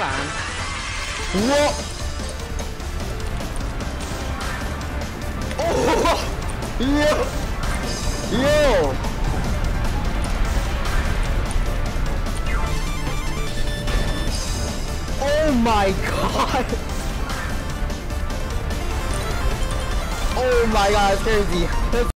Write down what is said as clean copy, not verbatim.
篮。我，哦，哟。Oh my god! Oh my god, that's crazy.